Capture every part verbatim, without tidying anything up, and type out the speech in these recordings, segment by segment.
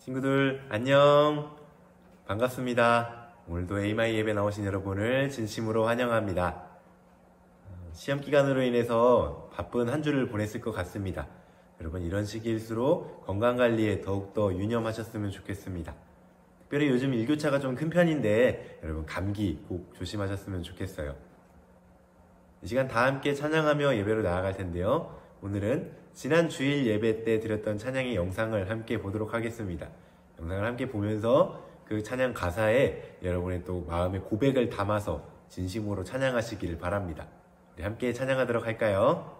친구들 안녕, 반갑습니다. 오늘도 에이마이 예배 나오신 여러분을 진심으로 환영합니다. 시험 기간으로 인해서 바쁜 한 주를 보냈을 것 같습니다. 여러분, 이런 시기일수록 건강관리에 더욱더 유념하셨으면 좋겠습니다. 특별히 요즘 일교차가 좀 큰 편인데 여러분, 감기 꼭 조심하셨으면 좋겠어요. 이 시간 다 함께 찬양하며 예배로 나아갈 텐데요, 오늘은 지난 주일 예배 때 드렸던 찬양의 영상을 함께 보도록 하겠습니다. 영상을 함께 보면서 그 찬양 가사에 여러분의 또 마음의 고백을 담아서 진심으로 찬양하시기를 바랍니다. 우리 함께 찬양하도록 할까요?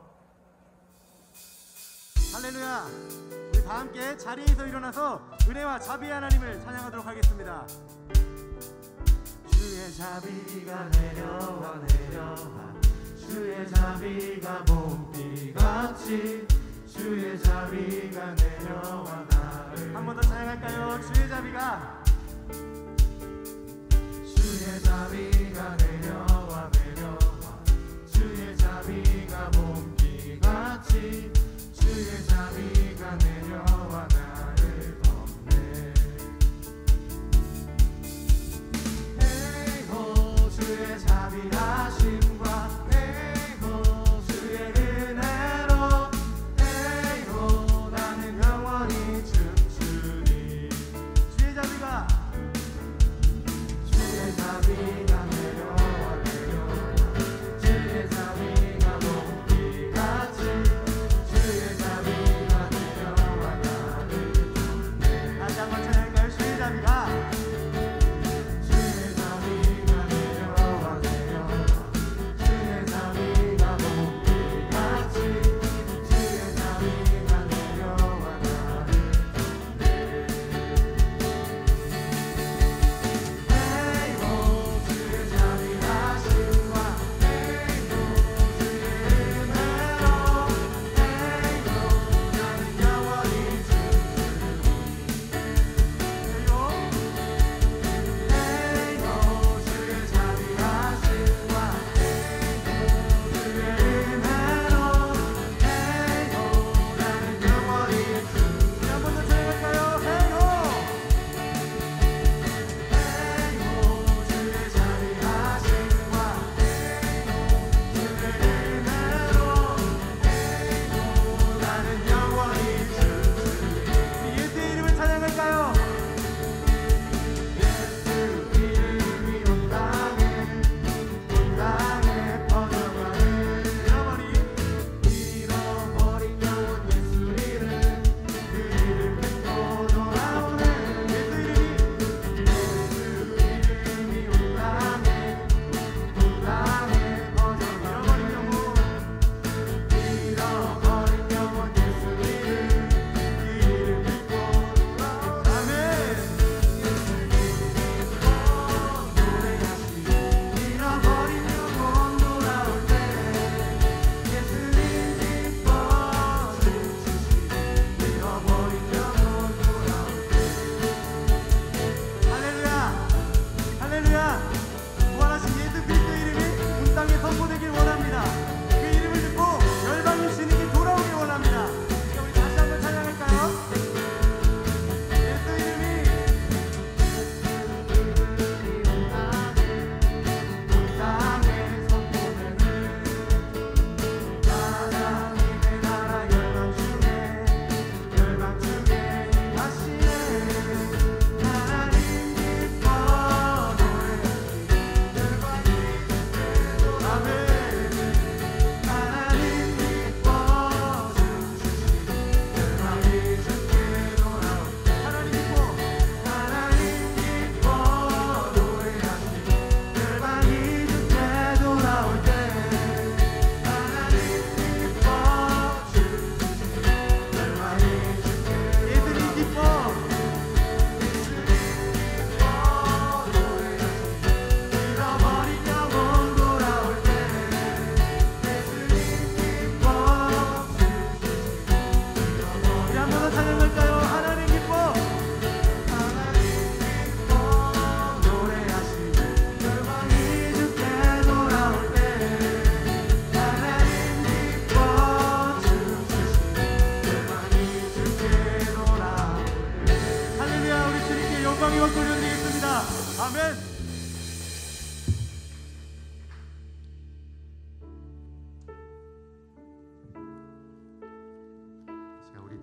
할렐루야! 우리 다 함께 자리에서 일어나서 은혜와 자비의 하나님을 찬양하도록 하겠습니다. 주의 자비가 내려와 내려와, 주의 자비가 봄비같이, 주의 자비가 내려와 나를. 한 번 더 찬양할까요? 주의 자비가 주의 자비가 내려와 내려와, 주의 자비가 봄비같이, 주의 자비가 내려와 나를 덮네. 에이호 주의 자비하심과 에이호 주의 은혜로, 에이호 나는 영원히 춤추리. 주의 자비가 주의 자비가 내려와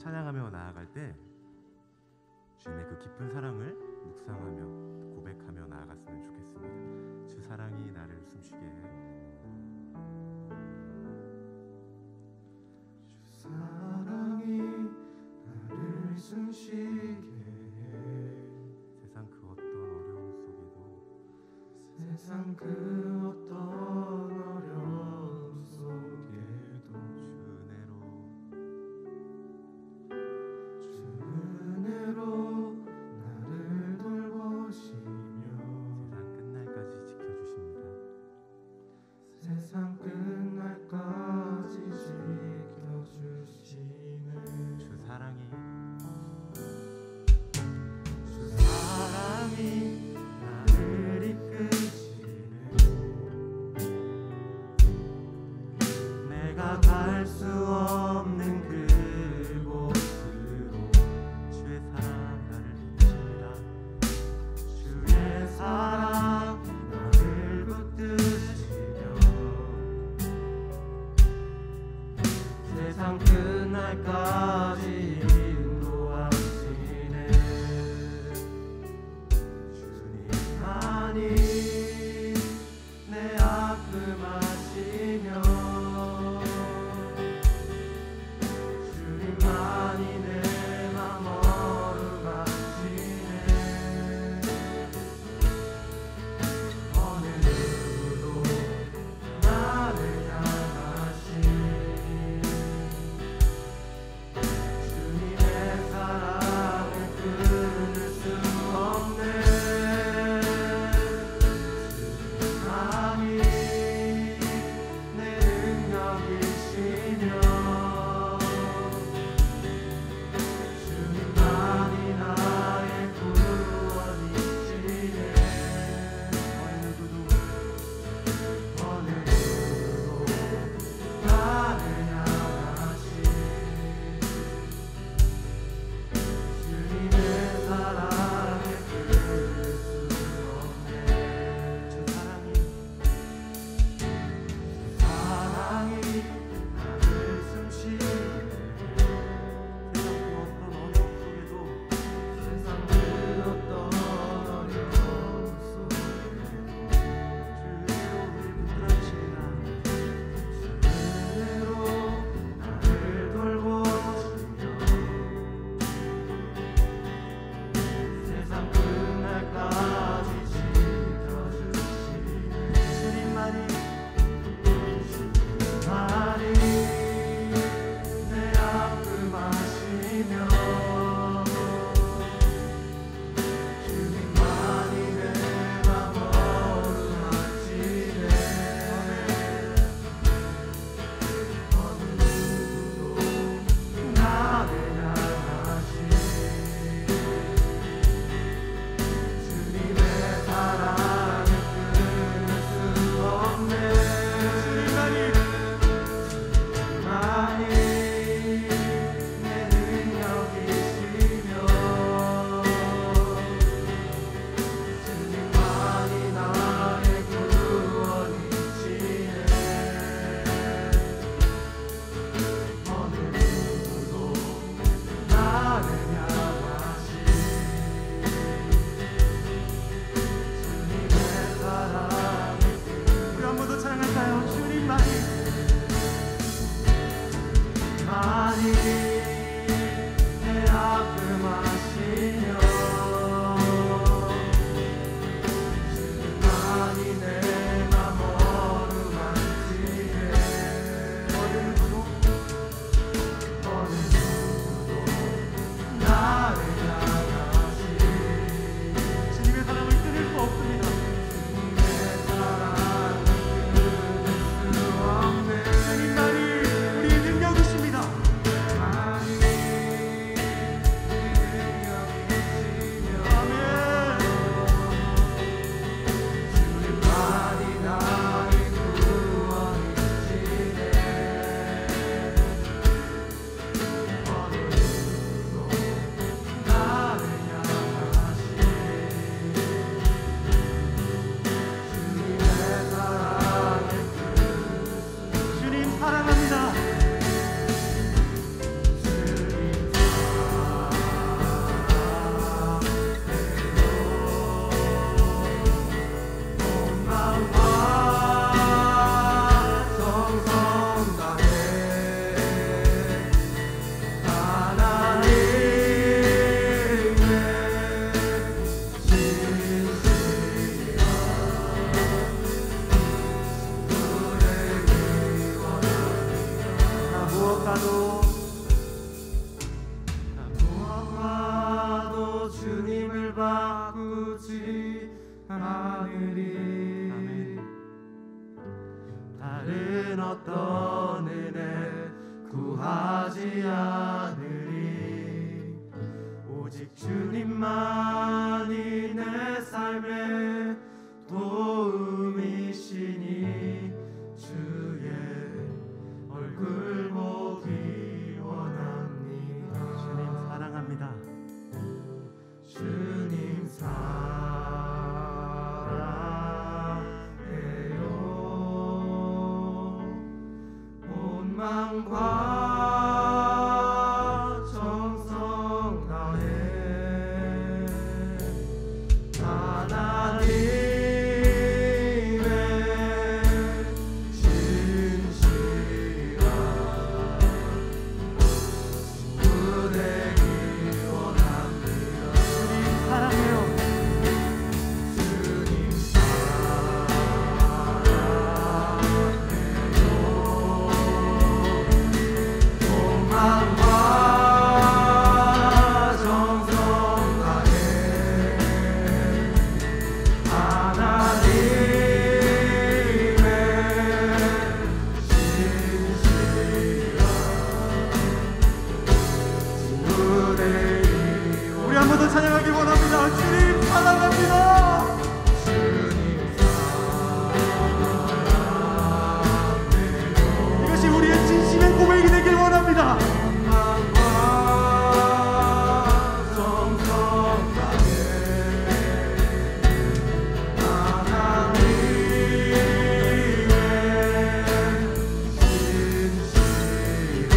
찬양하며 나아갈 때 주님의 그 깊은 사랑을 묵상하며 고백하며 나아갔으면 좋겠습니다. 주 사랑이 나를 숨쉬게 해. 주 사랑이 나를 숨쉬게 해. 세상 그 어떤 어려움 속에도 세상 그 어떤 어려움 속에도 주 은혜로 주 은혜로 나를 돌보시며 세상 끝날까지 지켜주십니다. 세상 끝날까지 지켜주시네. 주 사랑이 주 사랑이 나를 이끄시네. 내가 갈 수 없는 그곳으로 주의 사랑 나를 비춥니다. 주의 사랑 나를 붙드시며 세상 끝날까지 인도하시네. 주님만이 내 아픔 아시며 주님만이 내 맘 어루만지네. 어느 누구도 나를 향하신 주님의 사랑을 끊을 수 없네. 주님만이 내 능력이시며 주님만이 나의 구원이시네. 어느 누구도 어느 누구도 나를 향하신 주님의 사랑을 끊을 수 없네. 주 사랑이 주 사랑이 나를 숨쉬게 세상 그 어떤 어려움 속에도 세상 그 어떤 어려움 속에도 주 은혜로 우리 붙들어 주시나 은혜로 나를 돌보시며 세상 끝날까지 지켜주시네. 주님만이 주님만이 내 아픔 아시며 주님만이 내 맘 어루만지네. 어느 누구도 나를 향하신 주님의 사랑을 끊을 수 없네. 주님만이 내 능력이시며 주님만이 나의 구원이시네. 어느 누구도 나를 향하신 주님의 사랑을 우리 한 번 더 찬양할까요? 주님만이 많이 내 아픔 아시며 주님만이 내 맘 어루만지네. 어느 누구도 어느 누구도 나를 향하신 주님의 사랑을 끊을 수 없습니다. 주님의 사랑을 끊을 수 없네. 주님만이 우리의 능력이십니다. 주님만이 무엇과도 무엇과도 주님을 바꾸지 않으리. 아멘. 다른 어떤 은혜 구하지 않으리. 오직 주님만이 내 삶의 도움이시니 주의 얼굴 보기 원합니다. 주님 사랑합니다. 주님 사랑해요. 온 마음과 정성 다해 하나님의 진실한 친구 되기 원합니다. 주님 사랑해요. 주님 사랑해요. 온 마음과 정성 다해 하나님의 진실한 친구 되기 우리 한 번 더 찬양하기 원합니다. 주님 사랑합니다. 주님 이것이 우리의 진심의 고백이 되길 원합니다. 사랑과 정성 다해 하나님의 진실한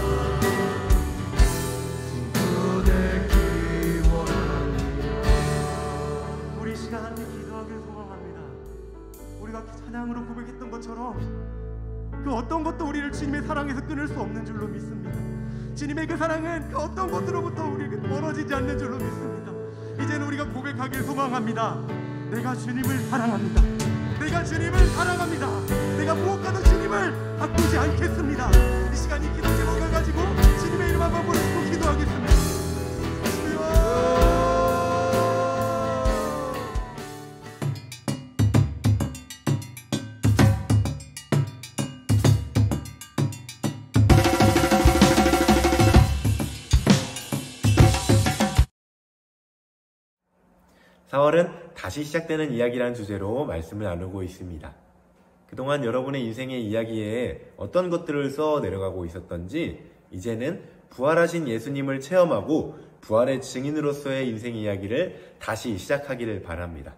친구 되기 원합니다. 우리 시간 함께 기도하길 소망합니다. 우리가 찬양으로 고백했던 것처럼 그 어떤 것도 우리를 주님의 사랑에서 끊을 수 없는 줄로 믿습니다. 주님의 그 사랑은 그 어떤 것으로부터 우리에게 멀어지지 않는 줄로 믿습니다. 이제는 우리가 고백하길 소망합니다. 내가 주님을 사랑합니다. 내가 주님을 사랑합니다. 내가 무엇과도 주님을 바꾸지 않겠습니다. 이 시간 이 기도 제목을 가지고 주님의 이름 한번 부르시고 기도하겠습니다. 주여! 사월은 다시 시작되는 이야기라는 주제로 말씀을 나누고 있습니다. 그동안 여러분의 인생의 이야기에 어떤 것들을 써 내려가고 있었던지 이제는 부활하신 예수님을 체험하고 부활의 증인으로서의 인생 이야기를 다시 시작하기를 바랍니다.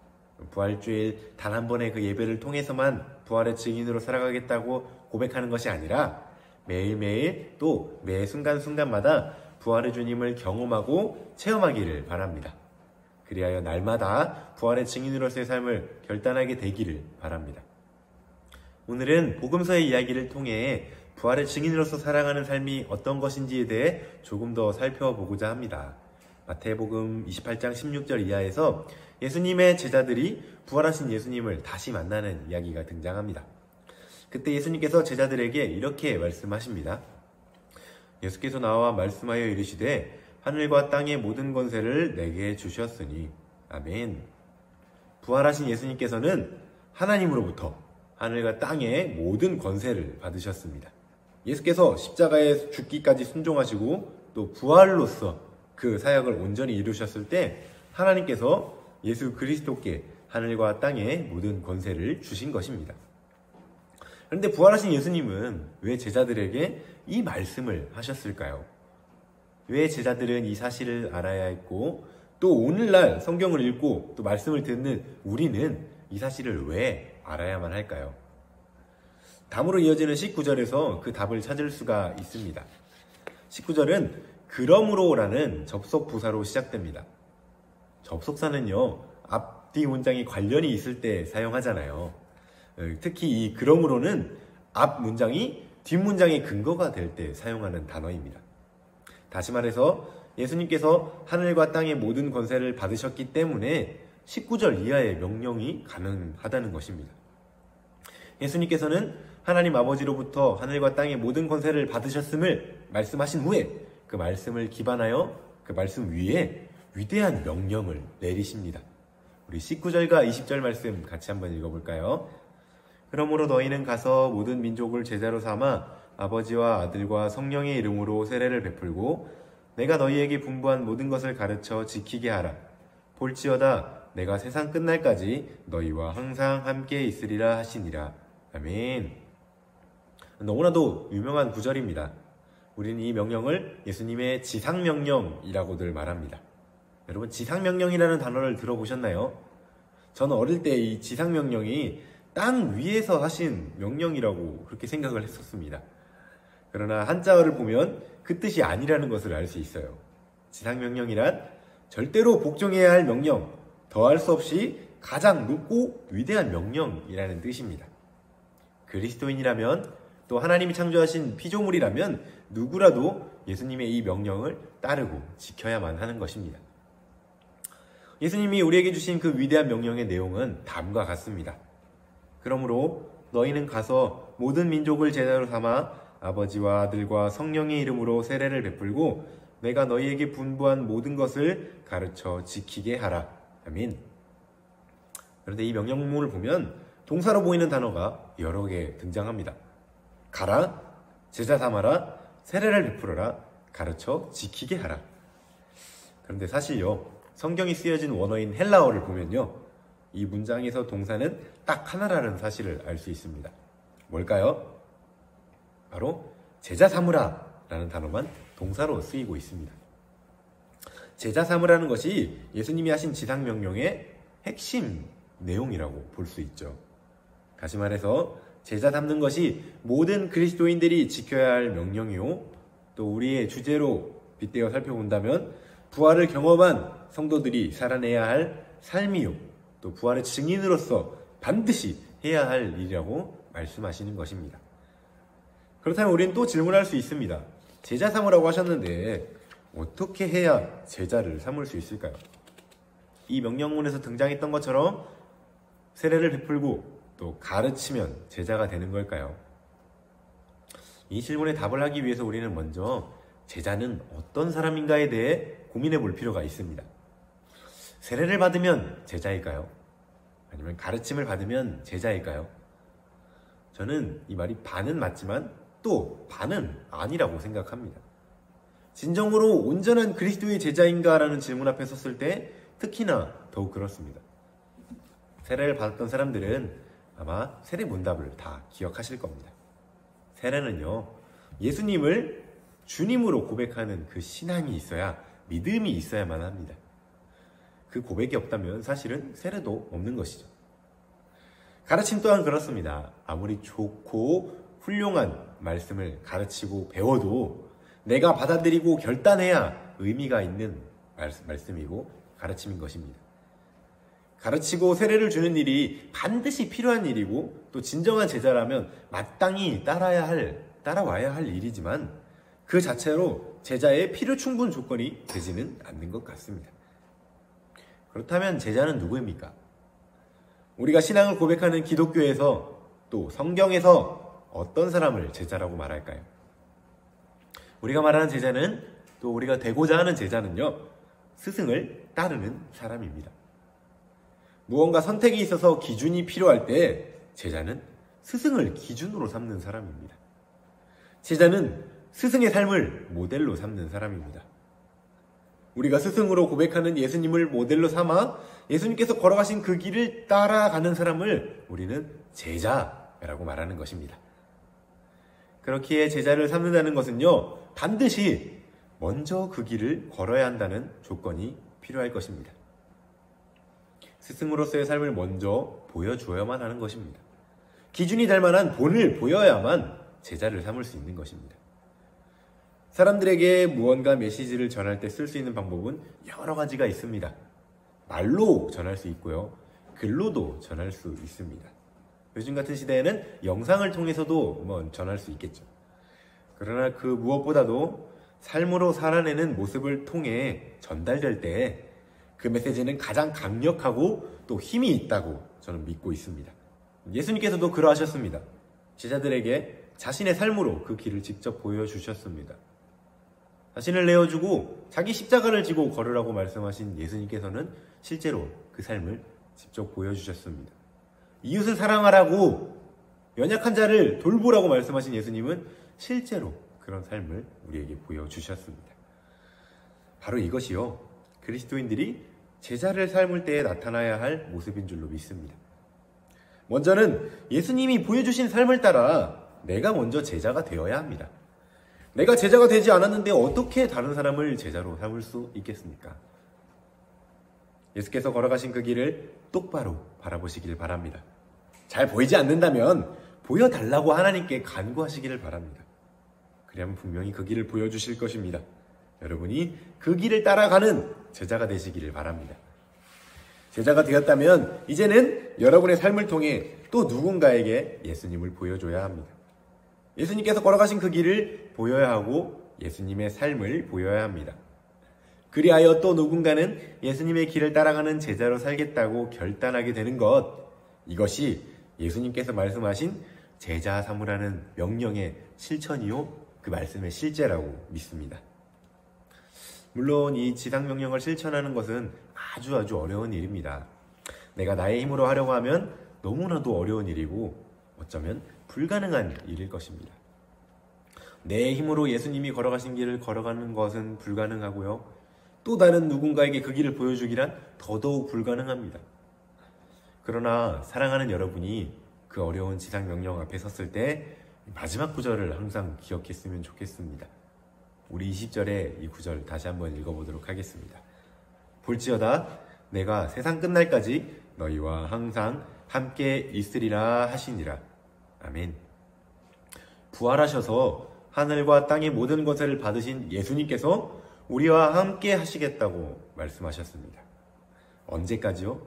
부활주일 단 한 번의 그 예배를 통해서만 부활의 증인으로 살아가겠다고 고백하는 것이 아니라 매일매일 또 매 순간순간마다 부활의 주님을 경험하고 체험하기를 바랍니다. 그리하여 날마다 부활의 증인으로서의 삶을 결단하게 되기를 바랍니다. 오늘은 복음서의 이야기를 통해 부활의 증인으로서 살아가는 삶이 어떤 것인지에 대해 조금 더 살펴보고자 합니다. 마태복음 이십팔 장 십육 절 이하에서 예수님의 제자들이 부활하신 예수님을 다시 만나는 이야기가 등장합니다. 그때 예수님께서 제자들에게 이렇게 말씀하십니다. 예수께서 나와 말씀하여 이르시되 하늘과 땅의 모든 권세를 내게 주셨으니 아멘. 부활하신 예수님께서는 하나님으로부터 하늘과 땅의 모든 권세를 받으셨습니다. 예수께서 십자가에 죽기까지 순종하시고 또 부활로서 그 사역을 온전히 이루셨을 때 하나님께서 예수 그리스도께 하늘과 땅의 모든 권세를 주신 것입니다. 그런데 부활하신 예수님은 왜 제자들에게 이 말씀을 하셨을까요? 왜 제자들은 이 사실을 알아야 했고 또 오늘날 성경을 읽고 또 말씀을 듣는 우리는 이 사실을 왜 알아야만 할까요? 다음으로 이어지는 십구 절에서 그 답을 찾을 수가 있습니다. 십구 절은 그러므로라는 접속 부사로 시작됩니다. 접속사는요, 앞뒤 문장이 관련이 있을 때 사용하잖아요. 특히 이 그러므로는 앞 문장이 뒷 문장의 근거가 될 때 사용하는 단어입니다. 다시 말해서 예수님께서 하늘과 땅의 모든 권세를 받으셨기 때문에 십구 절 이하의 명령이 가능하다는 것입니다. 예수님께서는 하나님 아버지로부터 하늘과 땅의 모든 권세를 받으셨음을 말씀하신 후에 그 말씀을 기반하여 그 말씀 위에 위대한 명령을 내리십니다. 우리 십구 절과 이십 절 말씀 같이 한번 읽어볼까요? 그러므로 너희는 가서 모든 민족을 제자로 삼아 아버지와 아들과 성령의 이름으로 세례를 베풀고 내가 너희에게 분부한 모든 것을 가르쳐 지키게 하라. 볼지어다 내가 세상 끝날까지 너희와 항상 함께 있으리라 하시니라. 아멘. 너무나도 유명한 구절입니다. 우리는 이 명령을 예수님의 지상명령이라고들 말합니다. 여러분, 지상명령이라는 단어를 들어보셨나요? 저는 어릴 때 이 지상명령이 땅 위에서 하신 명령이라고 그렇게 생각을 했었습니다. 그러나 한자어를 보면 그 뜻이 아니라는 것을 알 수 있어요. 지상명령이란 절대로 복종해야 할 명령, 더할 수 없이 가장 높고 위대한 명령이라는 뜻입니다. 그리스도인이라면 또 하나님이 창조하신 피조물이라면 누구라도 예수님의 이 명령을 따르고 지켜야만 하는 것입니다. 예수님이 우리에게 주신 그 위대한 명령의 내용은 다음과 같습니다. 그러므로 너희는 가서 모든 민족을 제자로 삼아 아버지와 아들과 성령의 이름으로 세례를 베풀고 내가 너희에게 분부한 모든 것을 가르쳐 지키게 하라. 아멘. 그런데 이 명령문을 보면 동사로 보이는 단어가 여러 개 등장합니다. 가라, 제자 삼아라, 세례를 베풀어라, 가르쳐 지키게 하라. 그런데 사실요, 성경이 쓰여진 원어인 헬라어를 보면요, 이 문장에서 동사는 딱 하나라는 사실을 알 수 있습니다. 뭘까요? 바로 제자 삼으라 라는 단어만 동사로 쓰이고 있습니다. 제자 삼으라는 것이 예수님이 하신 지상명령의 핵심 내용이라고 볼 수 있죠. 다시 말해서 제자 삼는 것이 모든 그리스도인들이 지켜야 할 명령이요, 또 우리의 주제로 빗대어 살펴본다면 부활을 경험한 성도들이 살아내야 할 삶이요, 또 부활의 증인으로서 반드시 해야 할 일이라고 말씀하시는 것입니다. 그렇다면 우리는 또 질문할 수 있습니다. 제자 삼으라고 하셨는데 어떻게 해야 제자를 삼을 수 있을까요? 이 명령문에서 등장했던 것처럼 세례를 베풀고 또 가르치면 제자가 되는 걸까요? 이 질문에 답을 하기 위해서 우리는 먼저 제자는 어떤 사람인가에 대해 고민해 볼 필요가 있습니다. 세례를 받으면 제자일까요? 아니면 가르침을 받으면 제자일까요? 저는 이 말이 반은 맞지만 또 반은 아니라고 생각합니다. 진정으로 온전한 그리스도의 제자인가라는 질문 앞에 섰을 때 특히나 더욱 그렇습니다. 세례를 받았던 사람들은 아마 세례 문답을 다 기억하실 겁니다. 세례는요, 예수님을 주님으로 고백하는 그 신앙이 있어야, 믿음이 있어야만 합니다. 그 고백이 없다면 사실은 세례도 없는 것이죠. 가르침 또한 그렇습니다. 아무리 좋고 훌륭한 말씀을 가르치고 배워도 내가 받아들이고 결단해야 의미가 있는 말씀이고 가르침인 것입니다. 가르치고 세례를 주는 일이 반드시 필요한 일이고 또 진정한 제자라면 마땅히 따라야 할, 따라와야 할 일이지만 그 자체로 제자의 필요 충분 조건이 되지는 않는 것 같습니다. 그렇다면 제자는 누구입니까? 우리가 신앙을 고백하는 기독교에서 또 성경에서 어떤 사람을 제자라고 말할까요? 우리가 말하는 제자는, 또 우리가 되고자 하는 제자는요, 스승을 따르는 사람입니다. 무언가 선택이 있어서 기준이 필요할 때 제자는 스승을 기준으로 삼는 사람입니다. 제자는 스승의 삶을 모델로 삼는 사람입니다. 우리가 스승으로 고백하는 예수님을 모델로 삼아 예수님께서 걸어가신 그 길을 따라가는 사람을 우리는 제자라고 말하는 것입니다. 그렇기에 제자를 삼는다는 것은요, 반드시 먼저 그 길을 걸어야 한다는 조건이 필요할 것입니다. 스승으로서의 삶을 먼저 보여주어야만 하는 것입니다. 기준이 될 만한 본을 보여야만 제자를 삼을 수 있는 것입니다. 사람들에게 무언가 메시지를 전할 때 쓸 수 있는 방법은 여러 가지가 있습니다. 말로 전할 수 있고요, 글로도 전할 수 있습니다. 요즘 같은 시대에는 영상을 통해서도 뭐 전할 수 있겠죠. 그러나 그 무엇보다도 삶으로 살아내는 모습을 통해 전달될 때 그 메시지는 가장 강력하고 또 힘이 있다고 저는 믿고 있습니다. 예수님께서도 그러하셨습니다. 제자들에게 자신의 삶으로 그 길을 직접 보여주셨습니다. 자신을 내어주고 자기 십자가를 지고 걸으라고 말씀하신 예수님께서는 실제로 그 삶을 직접 보여주셨습니다. 이웃을 사랑하라고, 연약한 자를 돌보라고 말씀하신 예수님은 실제로 그런 삶을 우리에게 보여주셨습니다. 바로 이것이요, 그리스도인들이 제자를 삶을 때에 나타나야 할 모습인 줄로 믿습니다. 먼저는 예수님이 보여주신 삶을 따라 내가 먼저 제자가 되어야 합니다. 내가 제자가 되지 않았는데 어떻게 다른 사람을 제자로 삼을 수 있겠습니까? 예수께서 걸어가신 그 길을 똑바로 바라보시길 바랍니다. 잘 보이지 않는다면 보여달라고 하나님께 간구하시기를 바랍니다. 그러면 분명히 그 길을 보여주실 것입니다. 여러분이 그 길을 따라가는 제자가 되시기를 바랍니다. 제자가 되었다면 이제는 여러분의 삶을 통해 또 누군가에게 예수님을 보여줘야 합니다. 예수님께서 걸어가신 그 길을 보여야 하고 예수님의 삶을 보여야 합니다. 그리하여 또 누군가는 예수님의 길을 따라가는 제자로 살겠다고 결단하게 되는 것, 이것이 예수님께서 말씀하신 제자 삼으라는 명령의 실천이요, 그 말씀의 실제라고 믿습니다. 물론 이 지상명령을 실천하는 것은 아주 아주 어려운 일입니다. 내가 나의 힘으로 하려고 하면 너무나도 어려운 일이고 어쩌면 불가능한 일일 것입니다. 내 힘으로 예수님이 걸어가신 길을 걸어가는 것은 불가능하고요, 또 다른 누군가에게 그 길을 보여주기란 더더욱 불가능합니다. 그러나 사랑하는 여러분이 그 어려운 지상명령 앞에 섰을 때 마지막 구절을 항상 기억했으면 좋겠습니다. 우리 이십 절의 이 구절 다시 한번 읽어보도록 하겠습니다. 볼지어다 내가 세상 끝날까지 너희와 항상 함께 있으리라 하시니라. 아멘. 부활하셔서 하늘과 땅의 모든 것을 받으신 예수님께서 우리와 함께 하시겠다고 말씀하셨습니다. 언제까지요?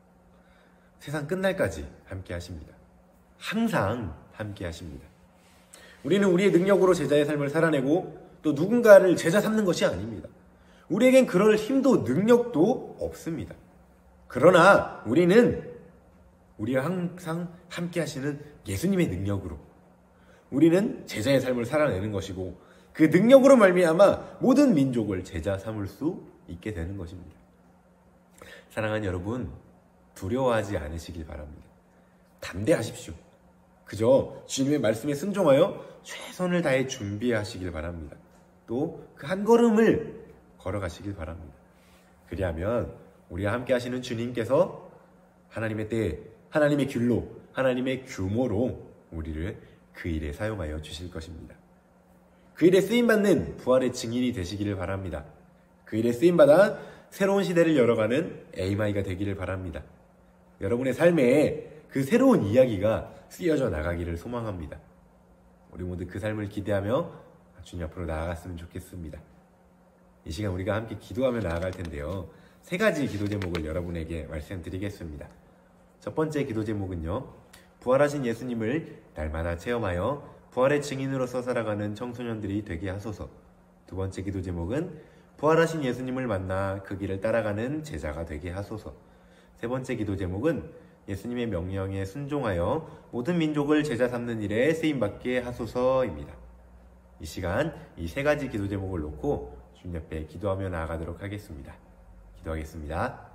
세상 끝날까지 함께 하십니다. 항상 함께 하십니다. 우리는 우리의 능력으로 제자의 삶을 살아내고 또 누군가를 제자 삼는 것이 아닙니다. 우리에겐 그럴 힘도 능력도 없습니다. 그러나 우리는 우리와 항상 함께 하시는 예수님의 능력으로 우리는 제자의 삶을 살아내는 것이고, 그 능력으로 말미암아 모든 민족을 제자 삼을 수 있게 되는 것입니다. 사랑하는 여러분, 두려워하지 않으시길 바랍니다. 담대하십시오. 그저 주님의 말씀에 순종하여 최선을 다해 준비하시길 바랍니다. 또 그 한 걸음을 걸어가시길 바랍니다. 그리하면 우리와 함께 하시는 주님께서 하나님의 때에, 하나님의 길로, 하나님의 규모로 우리를 그 일에 사용하여 주실 것입니다. 그 일에 쓰임받는 부활의 증인이 되시기를 바랍니다. 그 일에 쓰임받아 새로운 시대를 열어가는 에이마이가 되기를 바랍니다. 여러분의 삶에 그 새로운 이야기가 쓰여져 나가기를 소망합니다. 우리 모두 그 삶을 기대하며 주님 앞으로 나아갔으면 좋겠습니다. 이 시간 우리가 함께 기도하며 나아갈 텐데요, 세 가지 기도 제목을 여러분에게 말씀드리겠습니다. 첫 번째 기도 제목은요, 부활하신 예수님을 날마다 체험하여 부활의 증인으로서 살아가는 청소년들이 되게 하소서. 두 번째 기도 제목은 부활하신 예수님을 만나 그 길을 따라가는 제자가 되게 하소서. 세 번째 기도 제목은 예수님의 명령에 순종하여 모든 민족을 제자 삼는 일에 쓰임받게 하소서입니다. 이 시간 이 세 가지 기도 제목을 놓고 주님 옆에 기도하며 나아가도록 하겠습니다. 기도하겠습니다.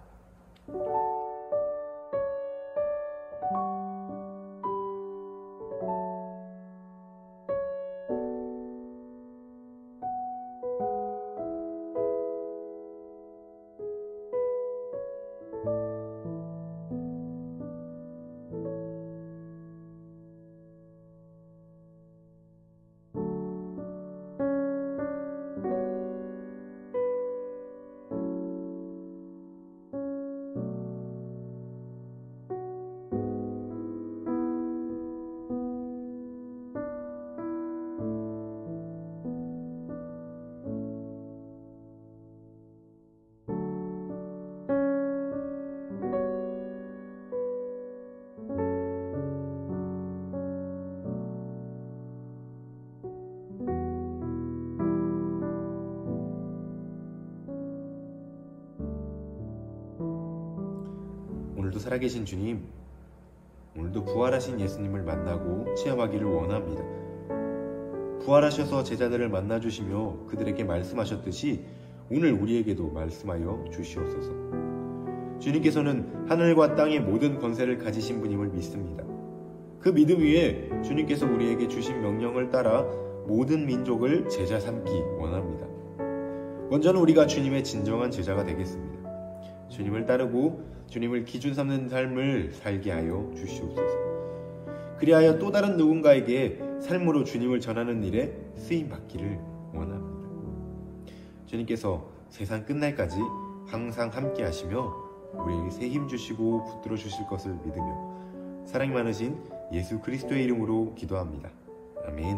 오늘도 살아계신 주님, 오늘도 부활하신 예수님을 만나고 체험하기를 원합니다. 부활하셔서 제자들을 만나주시며 그들에게 말씀하셨듯이 오늘 우리에게도 말씀하여 주시옵소서. 주님께서는 하늘과 땅의 모든 권세를 가지신 분임을 믿습니다. 그 믿음 위에 주님께서 우리에게 주신 명령을 따라 모든 민족을 제자 삼기 원합니다. 먼저는 우리가 주님의 진정한 제자가 되겠습니다. 주님을 따르고 주님을 기준 삼는 삶을 살게 하여 주시옵소서. 그리하여 또 다른 누군가에게 삶으로 주님을 전하는 일에 쓰임 받기를 원합니다. 주님께서 세상 끝날까지 항상 함께 하시며 우리에게 새 힘 주시고 붙들어 주실 것을 믿으며 사랑이 많으신 예수 그리스도의 이름으로 기도합니다. 아멘.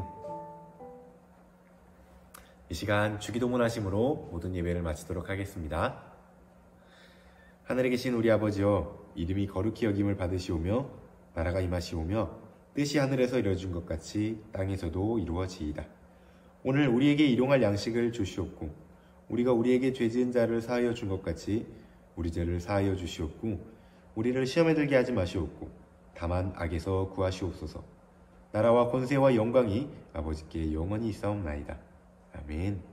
이 시간 주기도문 하심으로 모든 예배를 마치도록 하겠습니다. 하늘에 계신 우리 아버지여, 이름이 거룩히 여김을 받으시오며 나라가 임하시오며 뜻이 하늘에서 이루어진 것 같이 땅에서도 이루어지이다. 오늘 우리에게 일용할 양식을 주시옵고 우리가 우리에게 죄 지은 자를 사하여 준 것 같이 우리 죄를 사하여 주시옵고 우리를 시험에 들게 하지 마시옵고 다만 악에서 구하시옵소서. 나라와 권세와 영광이 아버지께 영원히 있사옵나이다. 아멘.